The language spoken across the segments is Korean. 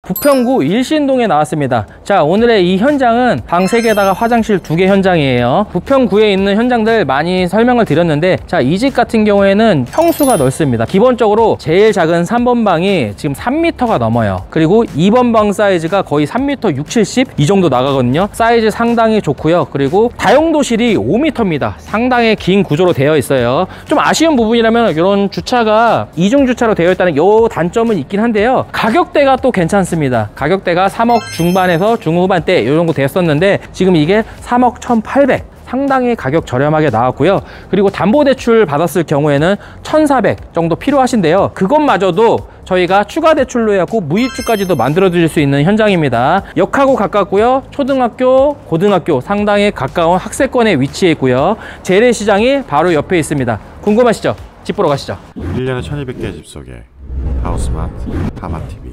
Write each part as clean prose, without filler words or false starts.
부평구 일신동에 나왔습니다. 자, 오늘의 이 현장은 방 3개에다가 화장실 2개 현장이에요. 부평구에 있는 현장들 많이 설명을 드렸는데, 자, 이 집 같은 경우에는 평수가 넓습니다. 기본적으로 제일 작은 3번 방이 지금 3m가 넘어요. 그리고 2번 방 사이즈가 거의 3m 6, 70 이 정도 나가거든요. 사이즈 상당히 좋고요. 그리고 다용도실이 5m입니다. 상당히 긴 구조로 되어 있어요. 좀 아쉬운 부분이라면 이런 주차가 이중 주차로 되어 있다는 이 단점은 있긴 한데요. 가격대가 또 괜찮습니다. 가격대가 3억 중반에서 중후반대 이 정도 됐었는데 지금 이게 3억 1,800, 상당히 가격 저렴하게 나왔고요. 그리고 담보대출 받았을 경우에는 1,400 정도 필요하신데요. 그것마저도 저희가 추가 대출로 해갖고 무입주까지도 만들어 드릴 수 있는 현장입니다. 역하고 가깝고요. 초등학교, 고등학교 상당히 가까운 학세권에 위치해 있고요. 재래시장이 바로 옆에 있습니다. 궁금하시죠? 집 보러 가시죠. 1년에 1,200개의 집 속에 하우스마트 하마TV.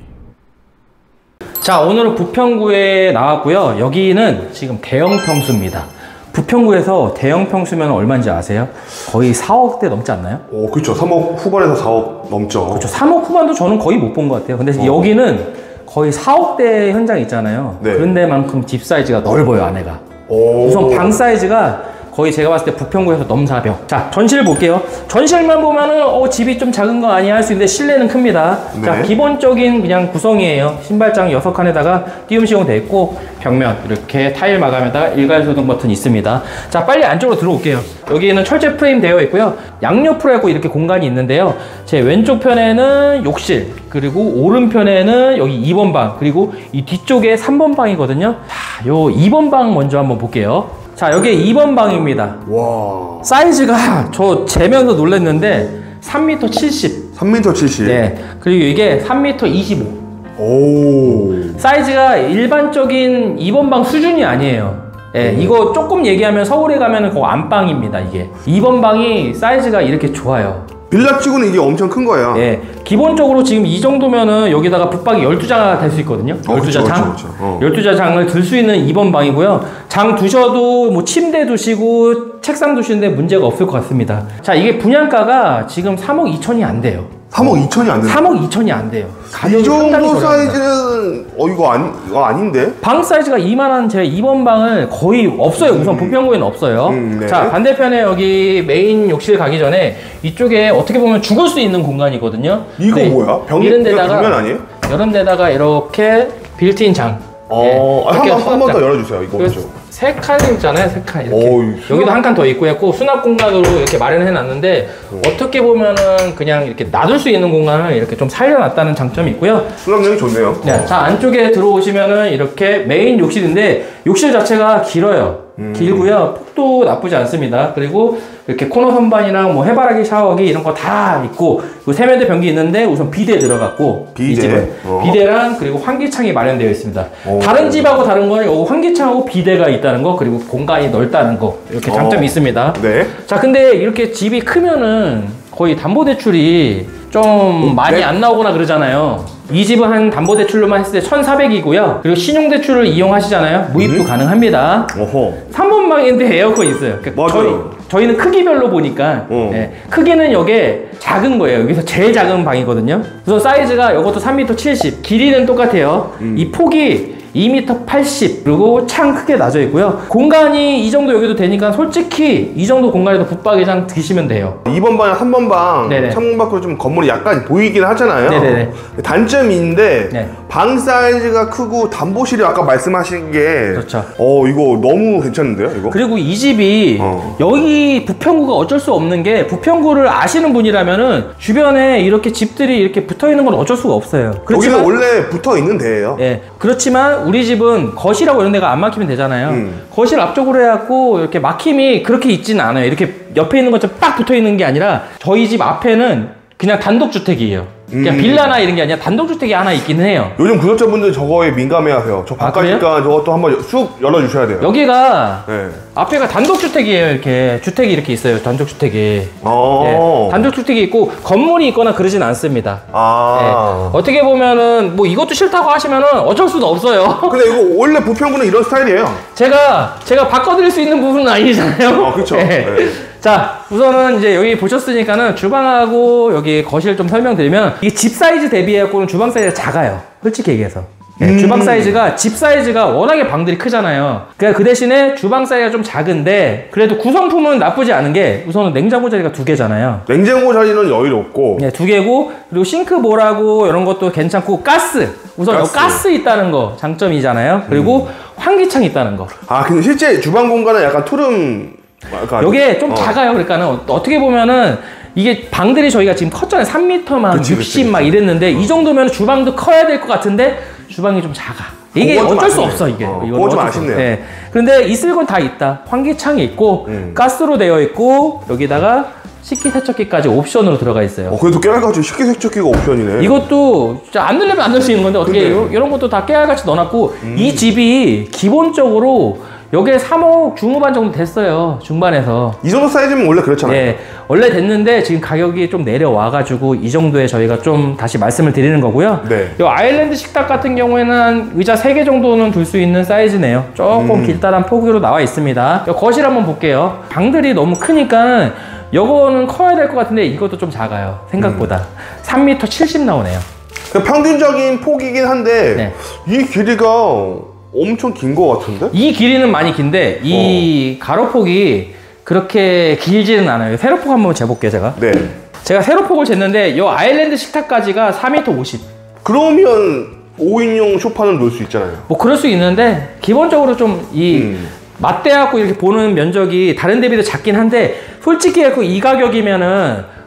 자, 오늘은 부평구에 나왔고요. 여기는 지금 대형 평수입니다. 부평구에서 대형 평수면 얼마인지 아세요? 거의 4억대 넘지 않나요? 오, 그렇죠. 3억 후반에서 4억 넘죠. 그렇죠. 3억 후반도 저는 거의 못 본 것 같아요. 근데 여기는 거의 4억대 현장 있잖아요. 네. 그런 데만큼 집 사이즈가 넓어요, 안에가. 오. 우선 방 사이즈가 거의 제가 봤을 때 부평구에서 넘사벽. 자, 전시를 볼게요. 전시만 보면은 집이 좀 작은 거 아니야 할 수 있는데 실내는 큽니다. 네. 자, 기본적인 그냥 구성이에요. 신발장 6칸에다가 띄움 시공 돼 있고, 벽면 이렇게 타일 마감에다가 일괄소등 버튼 있습니다. 자, 빨리 안쪽으로 들어올게요. 여기는 철제 프레임 되어 있고요. 양옆으로 해고 이렇게 공간이 있는데요. 제 왼쪽 편에는 욕실, 그리고 오른편에는 여기 2번 방, 그리고 이 뒤쪽에 3번 방이거든요. 자, 요 2번 방 먼저 한번 볼게요. 자, 여기 2번 방입니다. 와. 사이즈가 저 재면서 놀랐는데 3m 70. 3m 70. 네. 그리고 이게 3m 25. 오. 사이즈가 일반적인 2번 방 수준이 아니에요. 예, 이거 조금 얘기하면 서울에 가면은 그거 안방입니다, 이게. 2번 방이 사이즈가 이렇게 좋아요. 빌라치고는 이게 엄청 큰 거예요. 예, 기본적으로 지금 이 정도면은 여기다가 붙박이 12장이 될 수 있거든요. 12장. 그쵸. 12장을 들 수 있는 2번 방이고요. 장 두셔도 뭐 침대 두시고 책상 두시는데 문제가 없을 것 같습니다. 자, 이게 분양가가 지금 3억 2천이 안 돼요. 3억 2천이 안 된다. 3억 2천이 안 돼요. 이 정도 사이즈는 이거 아닌데? 방 사이즈가 이만한 제 2번 방을 거의 없어요. 우선 부평구에는 없어요. 네. 자, 반대편에 여기 메인 욕실 가기 전에 이쪽에 어떻게 보면 죽을 수 있는 공간이거든요. 이거 네, 뭐야? 이런 데다가 벽면 아니에요? 이런 데다가 이렇게 빌트인 장. 한 번 더 열어주세요. 이거 먼저. 3칸 있잖아요, 3칸 이렇게. 여기도 한 칸 더 있고 했고 수납 공간으로 이렇게 마련해 놨는데 어떻게 보면은 그냥 이렇게 놔둘 수 있는 공간을 이렇게 좀 살려놨다는 장점이 있고요. 수납력이 좋네요. 네, 자, 안쪽에 들어오시면은 이렇게 메인 욕실인데 욕실 자체가 길어요. 길고요. 폭도 나쁘지 않습니다. 그리고 이렇게 코너 선반이랑 뭐 해바라기 샤워기 이런 거 다 있고, 그리고 세면대 변기 있는데 우선 비데 들어갔고, 비데. 이 집은 비데랑 그리고 환기창이 마련되어 있습니다. 다른 집하고 다른 거는 요거 환기창하고 비데가 있다는 거, 그리고 공간이 넓다는 거, 이렇게 장점이 있습니다. 네. 자, 근데 이렇게 집이 크면은 거의 담보대출이 좀 많이 안 나오거나 그러잖아요. 이 집은 한 담보대출로만 했을 때 1,400이고요. 그리고 신용대출을 이용하시잖아요. 무입도 가능합니다. 3번 방인데 에어컨 있어요. 맞아요. 저희는 크기별로 보니까 네, 크기는 이게 작은 거예요. 여기서 제일 작은 방이거든요. 그래서 사이즈가 이것도 3m 70, 길이는 똑같아요. 이 폭이 2m 80, 그리고 창 크게 나져 있고요. 공간이 이 정도 여기도 되니까 솔직히 이 정도 공간에도 붙박이장 드시면 돼요. 2번 방, 3번 방 네네. 창문 밖으로 좀 건물이 약간 보이긴 하잖아요. 네네네. 단점이 있는데 네. 방 사이즈가 크고 담보실이 아까 말씀하신 게 그렇죠. 이거 너무 괜찮은데요, 이거? 그리고 이 집이 여기 부평구가 어쩔 수 없는 게, 부평구를 아시는 분이라면은 주변에 이렇게 집들이 이렇게 붙어 있는 건 어쩔 수가 없어요. 여기는 원래 붙어 있는 데예요. 예. 그렇지만 우리 집은 거실하고 이런 데가 안 막히면 되잖아요. 거실 앞쪽으로 해갖고 이렇게 막힘이 그렇게 있지는 않아요. 이렇게 옆에 있는 것처럼 딱 붙어 있는 게 아니라 저희 집 앞에는 그냥 단독주택이에요. 그냥 빌라나 이런 게 아니라 단독주택이 하나 있기는 해요. 요즘 구독자분들 저거에 민감해하세요. 저 바깥이니까 저것도 한번 쑥 열어주셔야 돼요. 여기가 네. 앞에가 단독주택이에요. 이렇게 주택이 이렇게 있어요. 단독주택이. 네. 단독주택이 있고 건물이 있거나 그러진 않습니다. 네. 어떻게 보면은 뭐 이것도 싫다고 하시면은 어쩔 수도 없어요. 근데 이거 원래 부평구는 이런 스타일이에요. 제가 바꿔드릴 수 있는 부분은 아니잖아요. 그렇죠. 네. 네. 자, 우선은 이제 여기 보셨으니까는 주방하고 여기 거실 좀 설명드리면, 이게 집 사이즈 대비해갖고는 주방 사이즈가 작아요. 솔직히 얘기해서. 네, 주방 사이즈가 집 사이즈가 워낙에 방들이 크잖아요. 그러니까 그 대신에 주방 사이즈가 좀 작은데 그래도 구성품은 나쁘지 않은 게 우선은 냉장고 자리가 2개잖아요. 냉장고 자리는 여유롭고. 네, 2개고 그리고 싱크볼하고 이런 것도 괜찮고 가스 우선 가스 있다는 거 장점이잖아요. 그리고 환기창이 있다는 거. 아 근데 실제 주방 공간은 약간 투룸. 요게 좀 작아요. 그러니까는 어떻게 보면은 이게 방들이 저희가 지금 컸잖아요. 3m만 60 막 이랬는데 이 정도면 주방도 커야 될 것 같은데 주방이 좀 작아. 이게 어쩔 수 없어 이게. 그거 좀 아쉽네요. 네. 그런데 있을 건 다 있다. 환기창이 있고 가스로 되어 있고 여기다가 식기세척기까지 옵션으로 들어가 있어요. 그래도 깨알같이 식기세척기가 옵션이네. 이것도 안 넣으려면 안 넣을 수 있는 건데 어떻게 이런 것도 다 깨알같이 넣어놨고 이 집이 기본적으로 여기에 3억 중후반 정도 됐어요. 중반에서. 이 정도 사이즈면 원래 그렇잖아요. 네, 원래 됐는데 지금 가격이 좀 내려와가지고 이 정도에 저희가 좀 다시 말씀을 드리는 거고요. 네. 이 아일랜드 식탁 같은 경우에는 한 의자 3개 정도는 둘 수 있는 사이즈네요. 조금 길다란 폭으로 나와 있습니다. 거실 한번 볼게요. 방들이 너무 크니까 요거는 커야 될 것 같은데 이것도 좀 작아요. 생각보다. 3m 70 나오네요. 평균적인 폭이긴 한데 네. 이 길이가 엄청 긴 것 같은데? 이 길이는 많이 긴데 이 가로폭이 그렇게 길지는 않아요. 세로폭 한번 재볼게요, 제가. 네. 제가 세로폭을 쟀는데 이 아일랜드 식탁까지가 4m 50. 그러면 5인용 소파는 놓을 수 있잖아요. 뭐 그럴 수 있는데 기본적으로 좀 이 맞대갖고 이렇게 보는 면적이 다른 데비도 작긴 한데 솔직히 이 가격이면은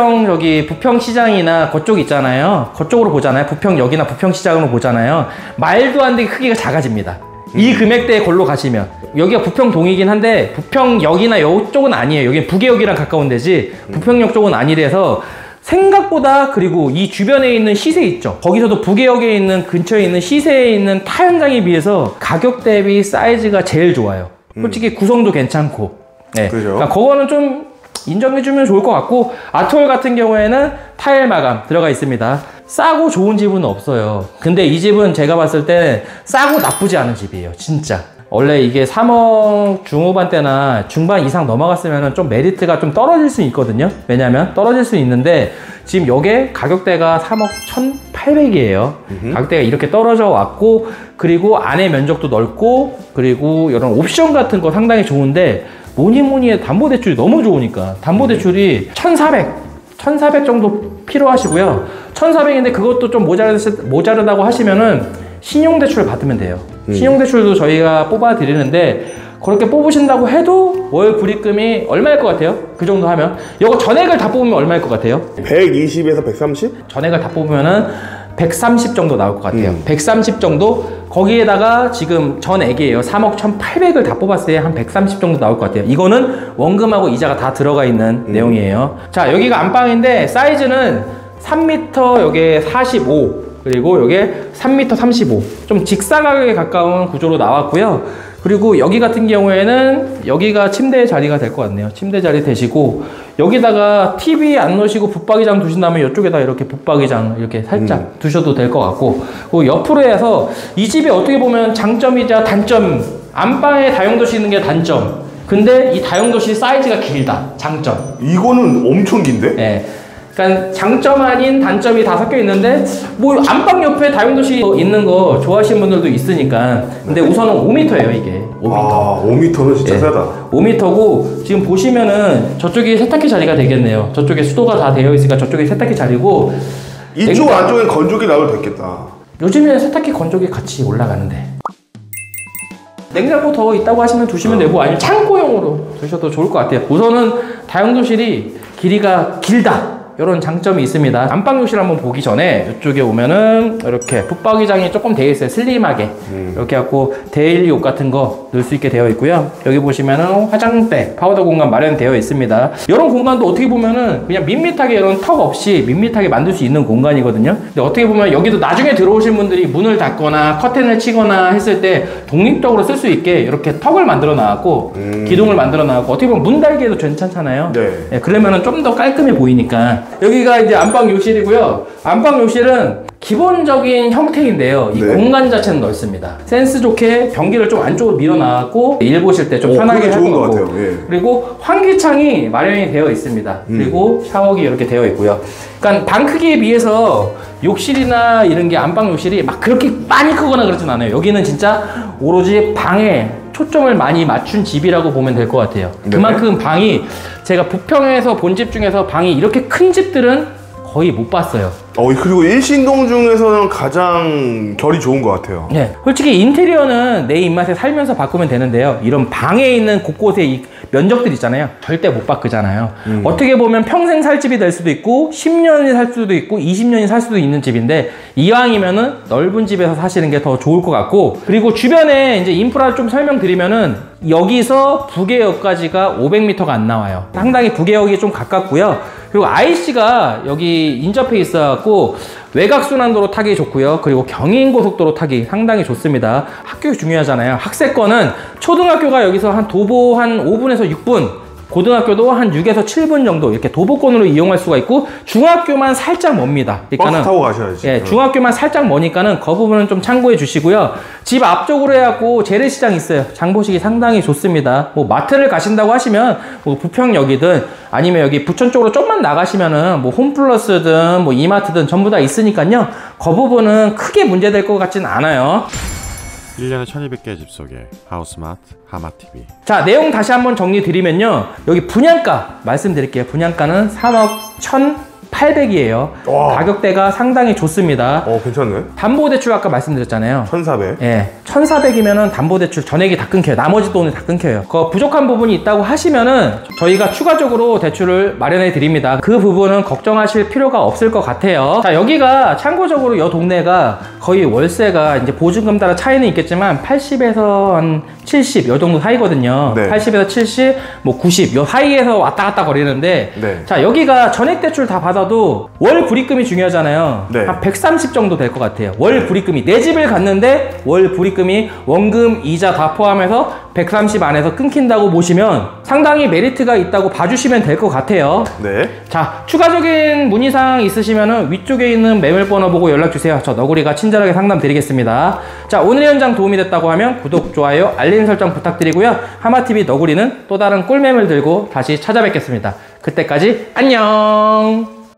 부평 시장이나 그쪽 있잖아요. 그쪽으로 보잖아요. 부평역이나 부평 시장으로 보잖아요. 말도 안 되게 크기가 작아집니다. 이 금액대에 걸로 가시면. 여기가 부평동이긴 한데 부평역이나 이쪽은 아니에요. 여기는 부계역이랑 가까운 데지 부평역 쪽은 아니라서 생각보다 그리고 이 주변에 있는 시세 있죠. 거기서도 부계역에 있는 근처에 있는 시세에 있는 타 현장에 비해서 가격 대비 사이즈가 제일 좋아요. 솔직히 구성도 괜찮고. 네. 그죠. 그러니까 그거는 좀 인정해주면 좋을 것 같고 아트홀 같은 경우에는 타일 마감 들어가 있습니다. 싸고 좋은 집은 없어요. 근데 이 집은 제가 봤을 때 싸고 나쁘지 않은 집이에요. 진짜. 원래 이게 3억 중후반대나 중반 이상 넘어갔으면 좀 메리트가 좀 떨어질 수 있거든요. 왜냐면 떨어질 수 있는데 지금 요게 가격대가 3억 1,800이에요. 가격대가 이렇게 떨어져 왔고 그리고 안에 면적도 넓고 그리고 이런 옵션 같은 거 상당히 좋은데 뭐니 해도 담보대출이 너무 좋으니까 담보대출이 1,400 정도 필요하시고요. 1,400인데 그것도 좀 모자르다고 하시면은 신용대출 받으면 돼요. 신용대출도 저희가 뽑아 드리는데 그렇게 뽑으신다고 해도 월 불입금이 얼마일 것 같아요? 그 정도 하면 이거 전액을 다 뽑으면 얼마일 것 같아요? 120에서 130? 전액을 다 뽑으면은 130 정도 나올 것 같아요. 130 정도 거기에다가 지금 전액이에요. 3억 1,800을 다 뽑았을 때 한 130 정도 나올 것 같아요. 이거는 원금하고 이자가 다 들어가 있는 내용이에요. 자, 여기가 안방인데 사이즈는 3m 여기에 45 그리고 여기에 3m 35 좀 직사각에 가까운 구조로 나왔고요. 그리고 여기 같은 경우에는 여기가 침대 자리가 될 것 같네요. 침대 자리 되시고 여기다가 TV 안 넣으시고 붙박이장 두신다면 이쪽에다 이렇게 붙박이장 이렇게 살짝 두셔도 될 것 같고 그리고 옆으로 해서 이 집이 어떻게 보면 장점이자 단점 안방에 다용도실 있는 게 단점 근데 이 다용도실 사이즈가 길다 장점 이거는 엄청 긴데? 네. 그러니까 장점 아닌 단점이 다 섞여 있는데 뭐 안방 옆에 다용도실 있는 거 좋아하시는 분들도 있으니까 근데 우선은 5m예요 이게 5m. 아 5m는 진짜 네. 세다. 5m고 지금 보시면은 저쪽이 세탁기 자리가 되겠네요. 저쪽에 수도가 다 되어 있으니까 저쪽이 세탁기 자리고 이쪽 안쪽엔 건조기 놔도 됐겠다. 요즘에 세탁기 건조기 같이 올라가는데 냉장고 더 있다고 하시면 두시면 되고 아니면 창고용으로 두셔도 좋을 것 같아요. 우선은 다용도실이 길이가 길다 이런 장점이 있습니다. 안방욕실 한번 보기 전에 이쪽에 오면은 이렇게 붙박이장이 조금 되어 있어요. 슬림하게 이렇게 갖고 데일리 옷 같은 거 넣을 수 있게 되어 있고요. 여기 보시면은 화장대 파우더 공간 마련되어 있습니다. 이런 공간도 어떻게 보면은 그냥 밋밋하게 이런 턱 없이 밋밋하게 만들 수 있는 공간이거든요. 근데 어떻게 보면 여기도 나중에 들어오신 분들이 문을 닫거나 커튼을 치거나 했을 때 독립적으로 쓸 수 있게 이렇게 턱을 만들어 놨고 기둥을 만들어 놨고 어떻게 보면 문 달기에도 괜찮잖아요. 네. 네, 그러면은 좀 더 깔끔해 보이니까 여기가 이제 안방 욕실이고요. 안방 욕실은 기본적인 형태인데요. 이 네. 공간 자체는 넓습니다. 센스 좋게 변기를 좀 안쪽으로 밀어나가고 일 보실 때 좀 편하게 그게 할 좋은 것 것 같고. 같아요. 예. 그리고 환기창이 마련이 되어 있습니다. 그리고 샤워기 이렇게 되어 있고요. 그러니까 방 크기에 비해서 욕실이나 이런 게 안방 욕실이 막 그렇게 많이 크거나 그러진 않아요. 여기는 진짜 오로지 방에 초점을 많이 맞춘 집이라고 보면 될 것 같아요. 네. 그만큼 방이 제가 부평에서 본 집 중에서 방이 이렇게 큰 집들은 거의 못 봤어요. 그리고 일신동 중에서는 가장 결이 좋은 것 같아요. 네, 솔직히 인테리어는 내 입맛에 살면서 바꾸면 되는데요. 이런 방에 있는 곳곳에 이 면적들 있잖아요. 절대 못 바꾸잖아요. 어떻게 보면 평생 살 집이 될 수도 있고 10년이 살 수도 있고 20년이 살 수도 있는 집인데 이왕이면은 넓은 집에서 사시는 게 더 좋을 것 같고, 그리고 주변에 이제 인프라를 좀 설명드리면은 여기서 부계역까지가 500m가 안 나와요. 상당히 부계역이 좀 가깝고요. 그리고 IC가 여기 인접해 있어갖고 외곽순환도로 타기 좋고요. 그리고 경인고속도로 타기 상당히 좋습니다. 학교 중요하잖아요. 학세권은 초등학교가 여기서 한 도보 한 5분에서 6분, 고등학교도 한 6에서 7분 정도 이렇게 도보권으로 이용할 수가 있고, 중학교만 살짝 멉니다. 버스 타고 가셔야지. 예, 중학교만 살짝 머니까는 그 부분은 좀 참고해 주시고요. 집 앞쪽으로 해갖고 재래시장 있어요. 장보시기 상당히 좋습니다. 뭐 마트를 가신다고 하시면 뭐 부평역이든 아니면 여기 부천 쪽으로 좀만 나가시면은 뭐 홈플러스든 뭐 이마트든 전부 다 있으니까요. 그 부분은 크게 문제될 것 같진 않아요. 1년에 1200개의 집 속에 하우스마트 하마TV. 자, 내용 다시 한번 정리 드리면요. 여기 분양가 말씀드릴게요. 분양가는 3억 1,800이에요. 와. 가격대가 상당히 좋습니다. 괜찮네. 담보대출 아까 말씀드렸잖아요. 1,400. 예, 1,400이면은 담보대출 전액이 다 끊겨요. 나머지 돈이 다 끊겨요. 그 부족한 부분이 있다고 하시면은 저희가 추가적으로 대출을 마련해 드립니다. 그 부분은 걱정하실 필요가 없을 것 같아요. 자, 여기가 참고적으로 이 동네가 거의 월세가 이제 보증금 따라 차이는 있겠지만 80에서 한 70, 요 정도 사이거든요. 네. 80에서 70, 뭐 90, 요 사이에서 왔다 갔다 거리는데, 네. 자, 여기가 전액대출 다 받아도 월 불입금이 중요하잖아요. 네. 한 130 정도 될 것 같아요. 월 불입금이. 내 집을 갔는데 월 불입금이 원금, 이자 다 포함해서 130 안에서 끊긴다고 보시면 상당히 메리트가 있다고 봐주시면 될 것 같아요. 네. 자, 추가적인 문의사항 있으시면 위쪽에 있는 매물번호 보고 연락주세요. 저 너구리가 친절하게 상담 드리겠습니다. 자, 오늘의 현장 도움이 됐다고 하면 구독, 좋아요, 알림 설정 부탁드리고요. 하마TV 너구리는 또 다른 꿀매물 들고 다시 찾아뵙겠습니다. 그때까지 안녕.